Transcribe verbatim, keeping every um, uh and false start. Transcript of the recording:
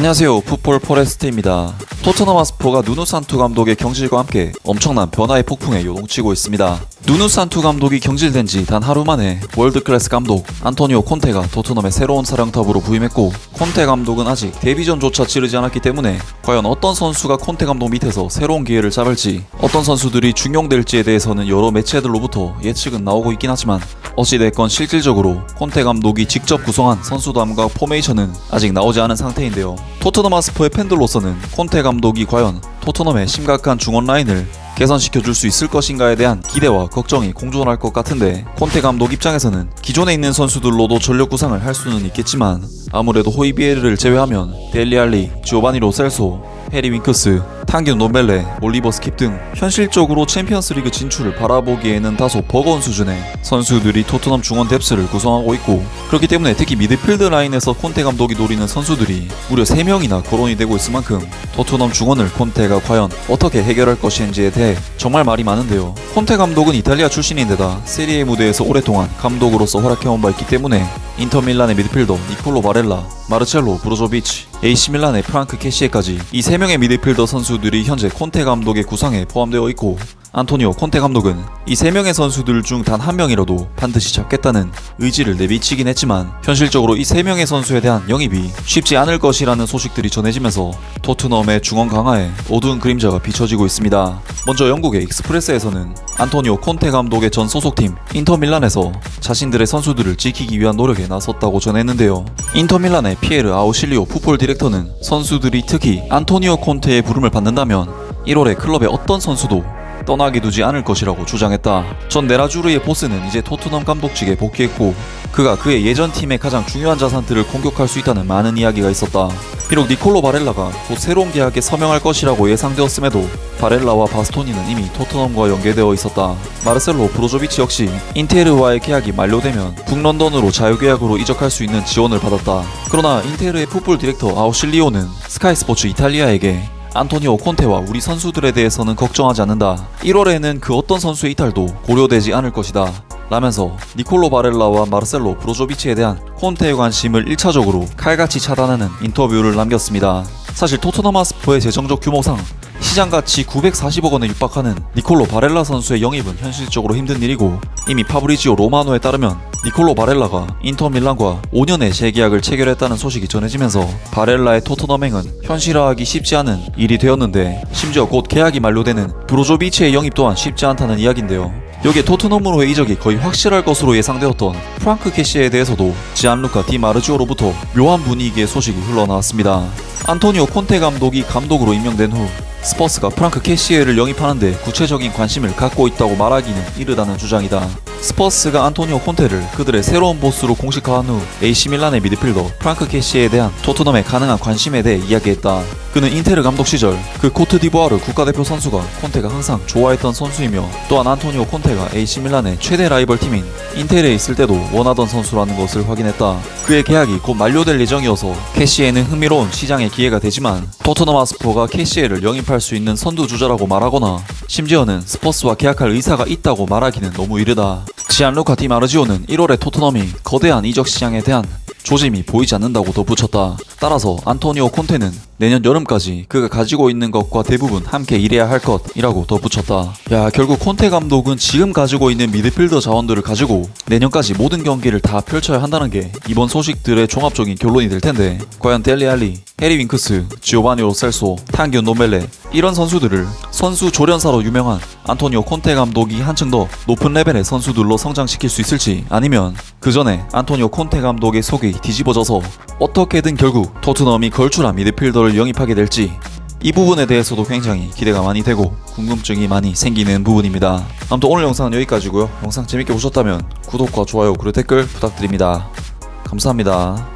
안녕하세요, 풋볼 포레스트입니다. 토트넘 하스퍼가 누누 산투 감독의 경질과 함께 엄청난 변화의 폭풍에 요동치고 있습니다. 누누 산투 감독이 경질된 지 단 하루 만에 월드클래스 감독 안토니오 콘테가 토트넘의 새로운 사령탑으로 부임했고, 콘테 감독은 아직 데뷔전조차 치르지 않았기 때문에 과연 어떤 선수가 콘테 감독 밑에서 새로운 기회를 잡을지, 어떤 선수들이 중용될지에 대해서는 여러 매체들로부터 예측은 나오고 있긴 하지만, 어찌됐건 실질적으로 콘테 감독이 직접 구성한 선수단과 포메이션은 아직 나오지 않은 상태인데요. 토트넘 하스퍼의 팬들로서는 콘테 감독이 과연 토트넘의 심각한 중원 라인을 개선시켜줄 수 있을 것인가에 대한 기대와 걱정이 공존할 것 같은데, 콘테 감독 입장에서는 기존에 있는 선수들로도 전력 구상을 할 수는 있겠지만 아무래도 호이비에르를 제외하면 델리 알리, 지오바니 로 셀소, 해리 윙크스, 탕균 노멜레, 올리버 스킵 등 현실적으로 챔피언스리그 진출을 바라보기에는 다소 버거운 수준의 선수들이 토트넘 중원 뎁스를 구성하고 있고, 그렇기 때문에 특히 미드필드 라인에서 콘테 감독이 노리는 선수들이 무려 세 명이나 거론이 되고 있을 만큼 토트넘 중원을 콘테가 과연 어떻게 해결할 것인지에 대해 정말 말이 많은데요. 콘테 감독은 이탈리아 출신인데다 세리에 무대에서 오랫동안 감독으로서 활약해온 바 있기 때문에 인터밀란의 미드필더 니콜로 바렐라, 마르첼로 브로조비치, 에이씨밀란의 프랑크 캐시에까지 이 세 명의 미드필더 선수들이 현재 콘테 감독의 구상에 포함되어 있고, 안토니오 콘테 감독은 이 세 명의 선수들 중 단 한 명이라도 반드시 잡겠다는 의지를 내비치긴 했지만, 현실적으로 이 세 명의 선수에 대한 영입이 쉽지 않을 것이라는 소식들이 전해지면서 토트넘의 중원 강화에 어두운 그림자가 비춰지고 있습니다. 먼저 영국의 익스프레스에서는 안토니오 콘테 감독의 전 소속팀 인터밀란에서 자신들의 선수들을 지키기 위한 노력에 나섰다고 전했는데요. 인터밀란의 피에르 아우실리오 풋볼 디렉터는 선수들이 특히 안토니오 콘테의 부름을 받는다면 일월에 클럽의 어떤 선수도 떠나게 두지 않을 것이라고 주장했다. 전 네라주르의 보스는 이제 토트넘 감독직에 복귀했고, 그가 그의 예전 팀의 가장 중요한 자산들을 공격할 수 있다는 많은 이야기가 있었다. 비록 니콜로 바렐라가 곧 새로운 계약에 서명할 것이라고 예상되었음에도 바렐라와 바스토니는 이미 토트넘과 연계되어 있었다. 마르셀로 브로조비치 역시 인테르와의 계약이 만료되면 북런던으로 자유계약으로 이적할 수 있는 지원을 받았다. 그러나 인테르의 풋볼 디렉터 아우실리오는 스카이스포츠 이탈리아에게 안토니오 콘테와 우리 선수들에 대해서는 걱정하지 않는다. 일월에는 그 어떤 선수의 이탈도 고려되지 않을 것이다 라면서 니콜로 바렐라와 마르셀로 브로조비치에 대한 콘테의 관심을 일 차적으로 칼같이 차단하는 인터뷰를 남겼습니다. 사실 토트넘 하스퍼의 재정적 규모상 시장가치 구백사십억 원에 육박하는 니콜로 바렐라 선수의 영입은 현실적으로 힘든 일이고, 이미 파브리지오 로마노에 따르면 니콜로 바렐라가 인터밀란과 오 년의 재계약을 체결했다는 소식이 전해지면서 바렐라의 토트넘행은 현실화하기 쉽지 않은 일이 되었는데, 심지어 곧 계약이 만료되는 브로조비치의 영입 또한 쉽지 않다는 이야기인데요. 여기에 토트넘으로의 이적이 거의 확실할 것으로 예상되었던 프랑크 캐시에 대해서도 지안루카 디 마르지오로부터 묘한 분위기의 소식이 흘러나왔습니다. 안토니오 콘테 감독이 감독으로 임명된 후 스퍼스가 프랑크 캐시에를 영입하는데 구체적인 관심을 갖고 있다고 말하기는 이르다는 주장이다. 스퍼스가 안토니오 콘테를 그들의 새로운 보스로 공식화한 후 에이씨밀란의 미드필더 프랑크 캐시에에 대한 토트넘의 가능한 관심에 대해 이야기했다. 그는 인테르 감독 시절 그 코트디부아르 국가대표 선수가 콘테가 항상 좋아했던 선수이며, 또한 안토니오 콘테가 에이씨밀란의 최대 라이벌 팀인 인테르에 있을 때도 원하던 선수라는 것을 확인했다. 그의 계약이 곧 만료될 예정이어서 캐시에는 흥미로운 시장의 기회가 되지만, 토트넘 하스퍼가 캐시에를 영입할 수 있는 선두주자라고 말하거나 심지어는 스퍼스와 계약할 의사가 있다고 말하기는 너무 이르다. 지안루카 디 마르지오는 일월에 토트넘이 거대한 이적 시장에 대한 조짐이 보이지 않는다고 덧붙였다. 따라서 안토니오 콘테는 내년 여름까지 그가 가지고 있는 것과 대부분 함께 일해야 할 것이라고 덧붙였다. 야, 결국 콘테 감독은 지금 가지고 있는 미드필더 자원들을 가지고 내년까지 모든 경기를 다 펼쳐야 한다는 게 이번 소식들의 종합적인 결론이 될 텐데, 과연 델리 알리, 해리 윙크스, 지오바니 로 셀소, 탕균 노멜레 이런 선수들을 선수 조련사로 유명한 안토니오 콘테 감독이 한층 더 높은 레벨의 선수들로 성장시킬 수 있을지, 아니면 그 전에 안토니오 콘테 감독의 속이 뒤집어져서 어떻게든 결국 토트넘이 걸출한 미드필더를 영입하게 될지, 이 부분에 대해서도 굉장히 기대가 많이 되고 궁금증이 많이 생기는 부분입니다. 아무튼 오늘 영상은 여기까지고요. 영상 재밌게 보셨다면 구독과 좋아요 그리고 댓글 부탁드립니다. 감사합니다.